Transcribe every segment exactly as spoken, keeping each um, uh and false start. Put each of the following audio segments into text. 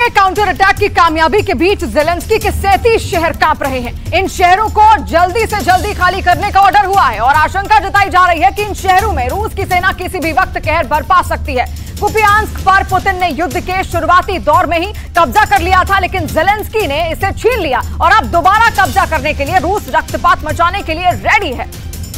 में counter attack की कामयाबी के बीच ज़ेलेंस्की के सैंतीस शहर कांप रहे हैं। इन शहरों को जल्दी से जल्दी खाली करने का ऑर्डर हुआ है और आशंका जताई जा रही है कि इन शहरों में रूस की सेना किसी भी वक्त कहर बरपा सकती है। कुपियांस्क पर पुतिन ने युद्ध के शुरुआती दौर में ही कब्जा कर लिया था, लेकिन ज़ेलेंस्की ने इसे छीन लिया और अब दोबारा कब्जा करने के लिए रूस रक्तपात मचाने के लिए रेडी है।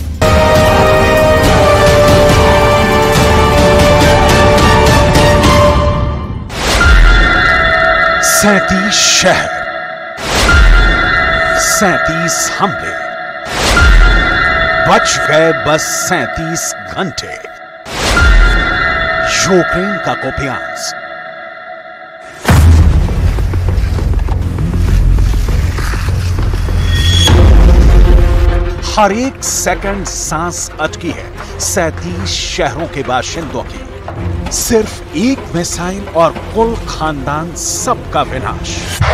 सैंतीस शहर, सैंतीस हमले, बच गए बस सैंतीस घंटे। यूक्रेन का कुपियांस्क। हर एक सेकंड सांस अटकी है सैंतीस शहरों के बाशिंदों की। सिर्फ एक मिसाइल और कुल खानदान सबका विनाश।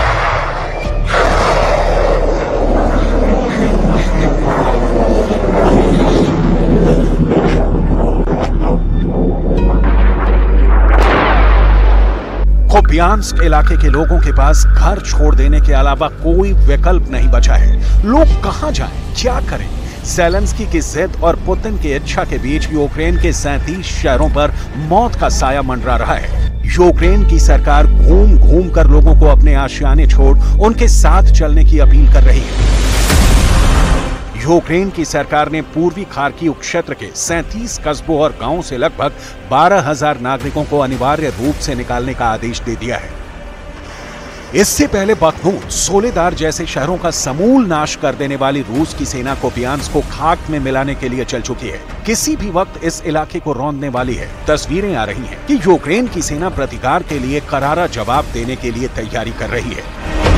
कुपियांस्क इलाके के लोगों के पास घर छोड़ देने के अलावा कोई विकल्प नहीं बचा है। लोग कहां जाएं, क्या करें? ज़ेलेंस्की की जिद और पुतिन की इच्छा के बीच यूक्रेन के सैंतीस शहरों पर मौत का साया मंडरा रहा है। यूक्रेन की सरकार घूम घूम कर लोगों को अपने आशियाने छोड़ उनके साथ चलने की अपील कर रही है। यूक्रेन की सरकार ने पूर्वी खार्किव क्षेत्र के सैंतीस कस्बों और गांवों से लगभग बारह हजार नागरिकों को अनिवार्य रूप से निकालने का आदेश दे दिया है। इससे पहले बखमूत, सोलेदार जैसे शहरों का समूल नाश कर देने वाली रूस की सेना कुपियांस्क को खाक में मिलाने के लिए चल चुकी है। किसी भी वक्त इस इलाके को रौंदने वाली है। तस्वीरें आ रही हैं कि यूक्रेन की सेना प्रतिकार के लिए करारा जवाब देने के लिए तैयारी कर रही है।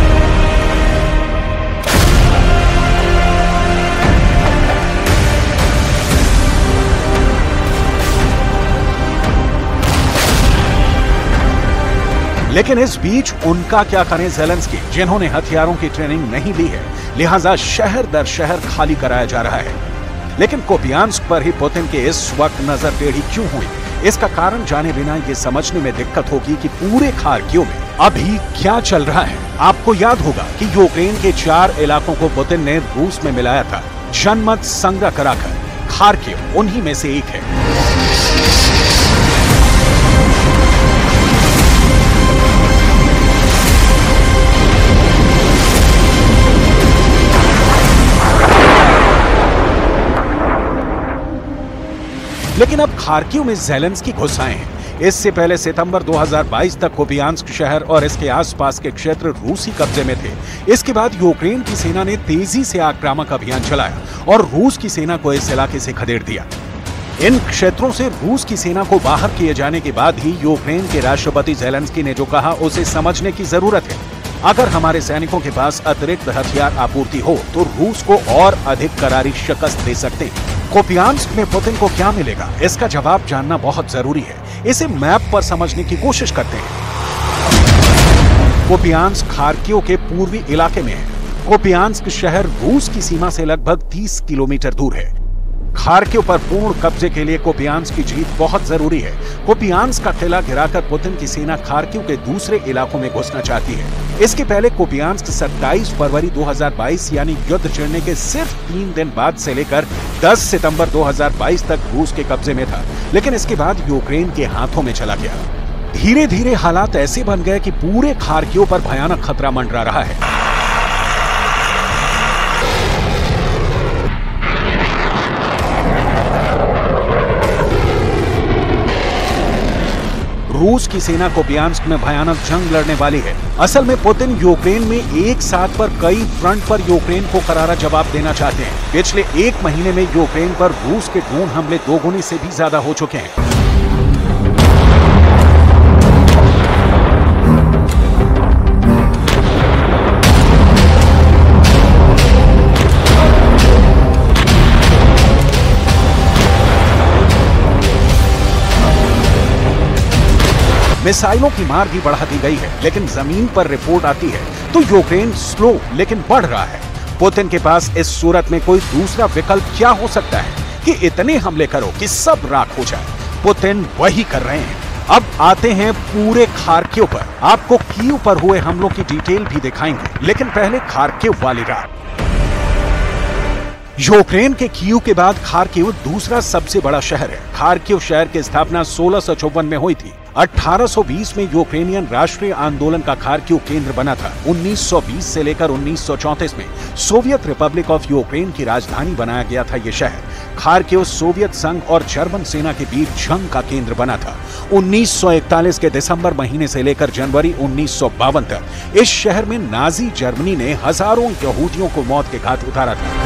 लेकिन इस बीच उनका क्या करें ज़ेलेंस्की, जिन्होंने हथियारों की ट्रेनिंग नहीं ली है, लिहाजा शहर दर शहर खाली कराया जा रहा है। लेकिन कुपियांस्क पर ही पुतिन के इस वक्त नजर टेढ़ी क्यों हुई? इसका कारण जाने बिना ये समझने में दिक्कत होगी कि पूरे खार्किव में अभी क्या चल रहा है। आपको याद होगा कि यूक्रेन के चार इलाकों को पुतिन ने रूस में मिलाया था, जनमत संग्रह कराकर। खार्किव उन्हीं में से एक है। लेकिन अब खार्किव में ज़ेलेंस्की घुस आए हैं। इससे पहले सितंबर दो हज़ार बाईस तक कुपियांस्क शहर और इसके आसपास के क्षेत्र रूसी कब्जे में थे। इसके बाद यूक्रेन की सेना ने तेजी से आक्रामक अभियान चलाया और रूस की सेना को इस इलाके से खदेड़ दिया। इन क्षेत्रों से रूस की सेना को बाहर किए जाने के बाद ही यूक्रेन के राष्ट्रपति ज़ेलेंस्की ने जो कहा उसे समझने की जरूरत है। अगर हमारे सैनिकों के पास अतिरिक्त हथियार आपूर्ति हो तो रूस को और अधिक करारी शिकस्त दे सकते हैं। कुपियांस्क में पुतिन को क्या मिलेगा, इसका जवाब जानना बहुत जरूरी है। इसे मैप पर समझने की कोशिश करते हैं। कुपियांस्क खार्किव के पूर्वी इलाके में है। कुपियांस्क शहर रूस की सीमा से लगभग तीस किलोमीटर दूर है। खार्किव पर पूर्ण कब्जे के लिए कुपियांस्क की जीत बहुत जरूरी है। कुपियांस्क का किला गिराकर पुतिन की सेना खार्किव के दूसरे इलाकों में घुसना चाहती है। इसके पहले कुपियांस्क सत्ताईस फरवरी दो हज़ार बाईस यानी युद्ध छिड़ने के सिर्फ तीन दिन बाद से लेकर दस सितंबर दो हज़ार बाईस तक रूस के कब्जे में था, लेकिन इसके बाद यूक्रेन के हाथों में चला गया। धीरे धीरे हालात ऐसे बन गए कि पूरे खार्किव पर भयानक खतरा मंडरा रहा है। रूस की सेना कुपियांस्क में भयानक जंग लड़ने वाली है। असल में पुतिन यूक्रेन में एक साथ पर कई फ्रंट पर यूक्रेन को करारा जवाब देना चाहते हैं। पिछले एक महीने में यूक्रेन पर रूस के ड्रोन हमले दोगुने से भी ज्यादा हो चुके हैं। मिसाइलों की मार भी बढ़ा दी गई है, लेकिन जमीन पर रिपोर्ट आती है तो यूक्रेन स्लो लेकिन बढ़ रहा है। पुतिन के पास इस सूरत में कोई दूसरा विकल्प क्या हो सकता है कि इतने हमले करो कि सब राख हो जाए। पुतिन वही कर रहे हैं। अब आते हैं पूरे खार्किव पर। आपको कीव पर हुए हमलों की डिटेल भी दिखाएंगे, लेकिन पहले खार्किव वाली रात। यूक्रेन के कीव के बाद खार्किव दूसरा सबसे बड़ा शहर है। खार्किव शहर की स्थापना सोलह सौ चौवन में हुई थी। अठारह सौ बीस में यूक्रेनियन राष्ट्रीय आंदोलन का खार्किव केंद्र बना था। उन्नीस सौ बीस से लेकर उन्नीस सौ चौंतीस में सोवियत रिपब्लिक ऑफ यूक्रेन की राजधानी बनाया गया था ये शहर। खार्किव सोवियत संघ और जर्मन सेना के बीच जंग का केंद्र बना था। उन्नीस सौ इकतालीस के दिसंबर महीने से लेकर जनवरी उन्नीस सौ बावन तक इस शहर में नाजी जर्मनी ने हजारों यहूदियों को मौत के घाट उतारा था।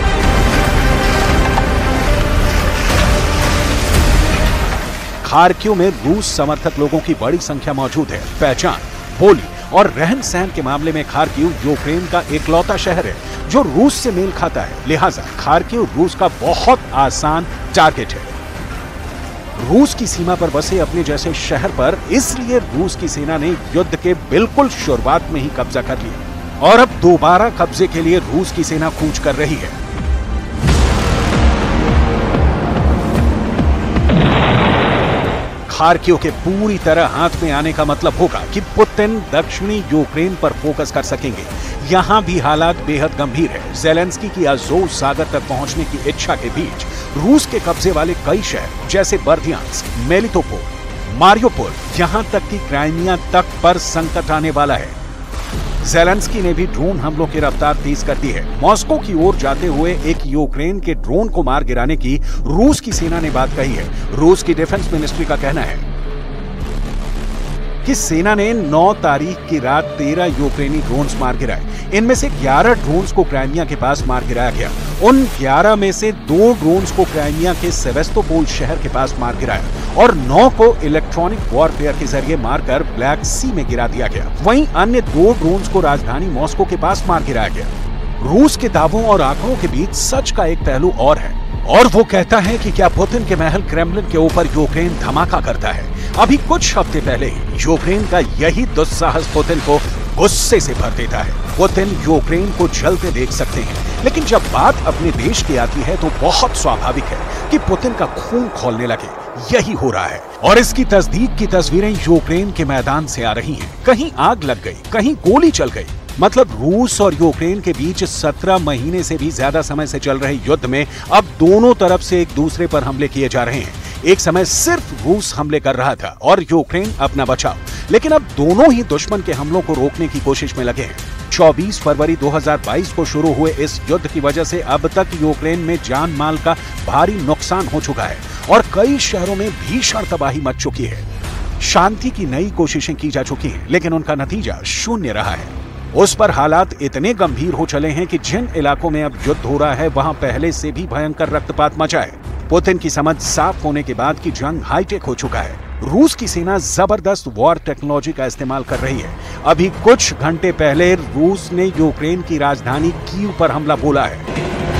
खार्किव में रूस समर्थक लोगों की बड़ी संख्या मौजूद है। पहचान, बोली और रहन सहन के मामले में खार्किव यूक्रेन का एकलौता शहर है जो रूस से मेल खाता है। लिहाजा खार्किव रूस का बहुत आसान टारगेट है। रूस की सीमा पर बसे अपने जैसे शहर पर इसलिए रूस की सेना ने युद्ध के बिल्कुल शुरुआत में ही कब्जा कर लिया और अब दोबारा कब्जे के लिए रूस की सेना कूच कर रही है। खार्किव के पूरी तरह हाथ में आने का मतलब होगा कि पुतिन दक्षिणी यूक्रेन पर फोकस कर सकेंगे। यहाँ भी हालात बेहद गंभीर है। ज़ेलेंस्की की अज़ोव सागर तक पहुंचने की इच्छा के बीच रूस के कब्जे वाले कई शहर जैसे बर्दियांस्क, मेलितोपोल, मारियोपोल, यहाँ तक कि क्राइमिया तक पर संकट आने वाला है। ज़ेलेंस्की ने भी ड्रोन हमलों की रफ्तार तेज कर दी है। मॉस्को की ओर जाते हुए एक यूक्रेन के ड्रोन को मार गिराने की रूस की सेना ने बात कही है। रूस की डिफेंस मिनिस्ट्री का कहना है कि सेना ने नौ तारीख की रात तेरह यूक्रेनी ड्रोन्स मार गिराए। इनमें से ग्यारह ड्रोन्स को क्राइमिया के पास मार गिराया गया। उन ग्यारह में से दो ड्रोन्स को क्राइमिया के सेवेस्तोपोल शहर के पास मार गिराया और नौ को इलेक्ट्रॉनिक वॉरफेयर के जरिए मारकर ब्लैक सी में गिरा दिया गया। वहीं अन्य दो ड्रोन्स को राजधानी मॉस्को के पास मार गिराया गया। रूस के दावों और आंकड़ों के बीच सच का एक पहलू और है, और वो कहता है कि क्या पुतिन के महल क्रेमलिन के ऊपर यूक्रेन धमाका करता है। अभी कुछ हफ्ते पहले ही यूक्रेन का यही दुस्साहस पुतिन को गुस्से से भर देता है। पुतिन यूक्रेन को जलते देख सकते हैं, लेकिन जब बात अपने देश की आती है तो बहुत स्वाभाविक है कि पुतिन का खून खौलने लगे। यही हो रहा है और इसकी तस्दीक की तस्वीरें यूक्रेन के मैदान से आ रही हैं। कहीं आग लग गई, कहीं गोली चल गई। मतलब रूस और यूक्रेन के बीच सत्रह महीने से भी ज्यादा समय से चल रहे युद्ध में अब दोनों तरफ से एक दूसरे पर हमले किए जा रहे हैं। एक समय सिर्फ रूस हमले कर रहा था और यूक्रेन अपना बचाव, लेकिन अब दोनों ही दुश्मन के हमलों को रोकने की कोशिश में लगे हैं। चौबीस फरवरी दो हज़ार बाईस को शुरू हुए इस युद्ध की वजह से अब तक यूक्रेन में जान माल का भारी नुकसान हो चुका है और कई शहरों में भीषण तबाही मच चुकी है। शांति की नई कोशिशें की जा चुकी हैं, लेकिन उनका नतीजा शून्य रहा है। उस पर हालात इतने गंभीर हो चले हैं कि जिन इलाकों में अब युद्ध हो रहा है वहां पहले से भी भयंकर रक्तपात मचा है। पुतिन की समझ साफ होने के बाद की जंग हाईटेक हो चुका है। रूस की सेना जबरदस्त वॉर टेक्नोलॉजी का इस्तेमाल कर रही है। अभी कुछ घंटे पहले रूस ने यूक्रेन की राजधानी कीव पर हमला बोला है।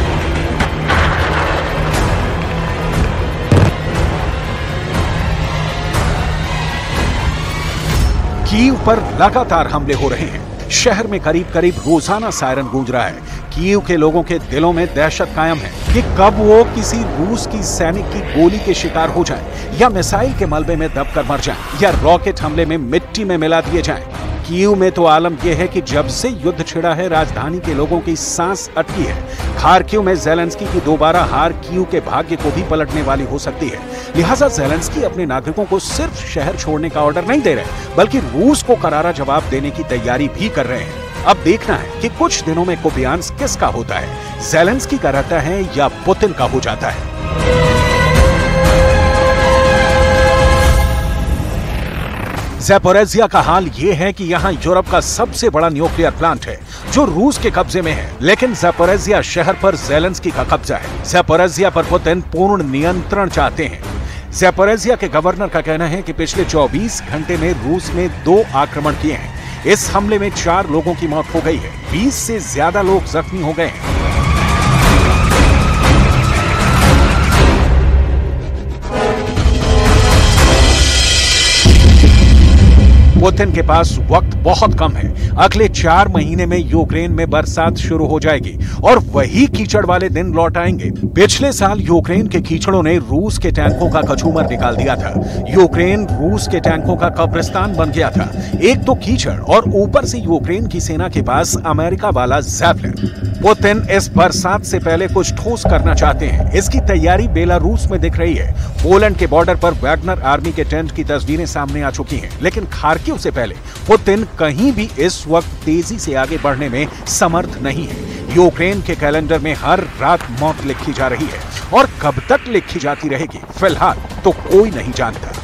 कीव पर लगातार हमले हो रहे हैं। शहर में करीब करीब रोजाना सायरन गूंज रहा है। कीव के लोगों के दिलों में दहशत कायम है कि कब वो किसी रूस की सैनिक की गोली के शिकार हो जाए या मिसाइल के मलबे में दबकर मर जाएं या रॉकेट हमले में मिट्टी में मिला दिए जाएं। कीव में तो आलम यह है कि जब से युद्ध छिड़ा है राजधानी के लोगों की सांस अटकी है। खार्किव में ज़ेलेंस्की की दोबारा हार कीव के भाग्य को भी पलटने वाली हो सकती है। लिहाजा ज़ेलेंस्की अपने नागरिकों को सिर्फ शहर छोड़ने का ऑर्डर नहीं दे रहे, बल्कि रूस को करारा जवाब देने की तैयारी भी कर रहे हैं। अब देखना है कि कुछ दिनों में कुपियांस्क किसका होता है, ज़ेलेंस्की का रहता है या पुतिन का हो जाता है। ज़ैपोरिज़िया का हाल ये है कि यहाँ यूरोप का सबसे बड़ा न्यूक्लियर प्लांट है जो रूस के कब्जे में है, लेकिन ज़ैपोरिज़िया शहर पर ज़ेलेंस्की का कब्जा है। ज़ैपोरिज़िया पर पुतिन पूर्ण नियंत्रण चाहते हैं। ज़ैपोरिज़िया के गवर्नर का कहना है कि पिछले चौबीस घंटे में रूस ने दो आक्रमण किए हैं। इस हमले में चार लोगों की मौत हो गई है, बीस से ज्यादा लोग जख्मी हो गए हैं। पुतिन के पास वक्त बहुत कम है। अगले चार महीने में यूक्रेन में बरसात शुरू हो जाएगी और वही कीचड़ वाले दिन लौट आएंगे। पिछले साल यूक्रेन के कीचड़ों ने रूस के टैंकों का कचूमर निकाल दिया था। यूक्रेन रूस के टैंकों का कब्रिस्तान बन गया था। एक तो कीचड़ और ऊपर से यूक्रेन की सेना के पास अमेरिका वाला ज़ैवलिन। पुतिन इस बरसात से पहले कुछ ठोस करना चाहते हैं। इसकी तैयारी बेलारूस में दिख रही है। पोलैंड के बॉर्डर पर वैगनर आर्मी के टेंट की तस्वीरें सामने आ चुकी हैं, लेकिन खार्किव से पहले पुतिन कहीं भी इस वक्त तेजी से आगे बढ़ने में समर्थ नहीं है। यूक्रेन के कैलेंडर में हर रात मौत लिखी जा रही है और कब तक लिखी जाती रहेगी, फिलहाल तो कोई नहीं जानता।